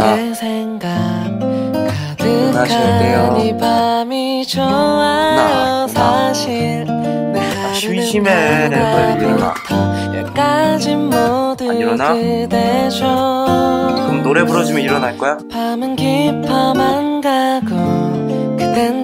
내 생각 가득한 이 밤이 좋아요. 사실 내 심심해. 빨리 일어나. 여기까지 모두 그대죠. 그럼 노래 불러주면 일어날 거야? 밤은 깊어만 가고 그댄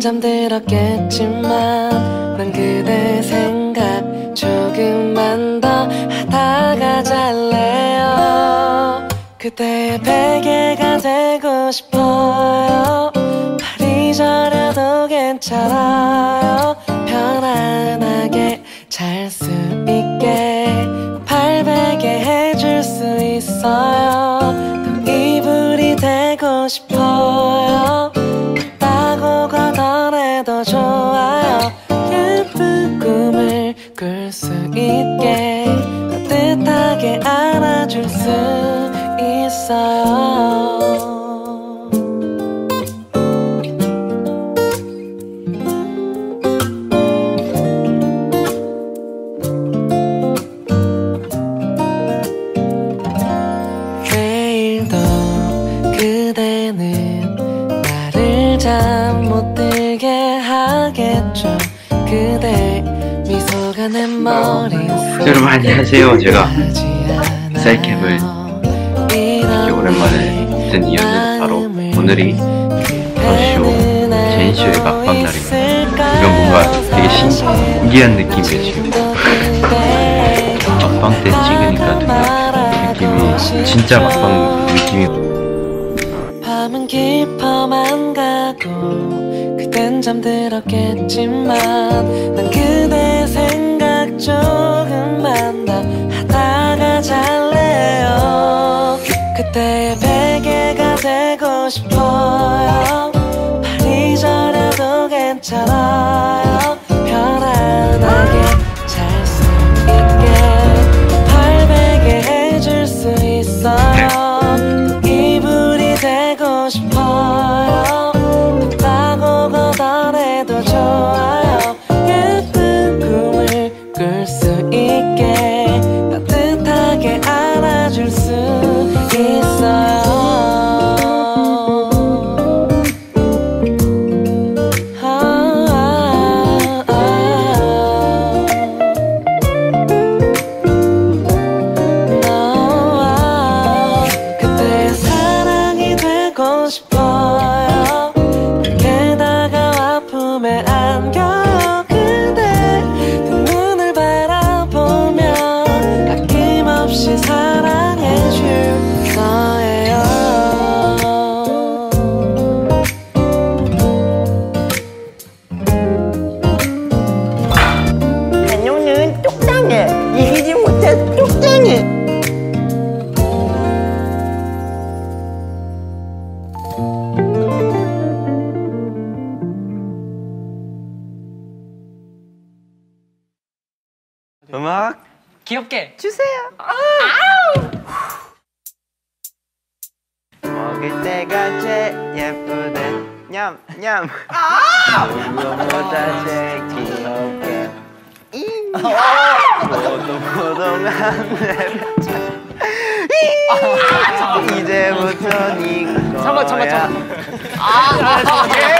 잠들었겠지만 난 그대 생각 조금만 더 하다가 잘래요. 그대의 베개가 되고 싶어요. 발이 저려도 괜찮아요. 편안하게 잘 수 있게 발베개 해줄 수 있어요. 또 이불이 되고 싶어요. 덥다고 걷어내도 좋아요. 예쁜 꿈을 꿀 수 있게 따뜻하게 안아줄 수 있어요. 내일도 그대는 나를 잠 못 들게 하겠죠. 그대 미소가 내 머릿속에 여러분 안녕하세요. 제가 셀캡을 이렇게 오랜만에 든 이유는 바로 오늘이 더쇼 제인쇼의 막방날입니다. 이건 뭔가 되게 신기한 느낌이에요. 지금 막방 때 찍으니까 느낌이 진짜 막방 느낌이. 밤은 깊어만 가고 그댄 잠들었겠지만 난 그대 생각 조금만 더 하다가 잘래요. 그때의 베개가 되고 싶어요. 발이 저려도 괜찮아요. 편안하게 잘 수 있게 발베개 해줄 수 있어요. 또 이불이 되고 싶어요. 덥다고 걷어내도 좋아요. 예쁜 꿈을 꿀 수 있게 따뜻하게 안아줄 수 있어요. 그때의 사랑이 되고 싶어요. 게다가 아픔에 안겨요. 그대 두 눈을 바라보며 아낌없이 사랑해줄 거예요. 안녕은 똑당해. 이기지 못해서 똑당해. 음악 귀엽게 주세요. 먹을 때가 제일 예쁘네. 냠냠. 무엇보다 제일 귀엽게. 포동포동한 내 뼈. 이제부터 네 거야. 잠깐만.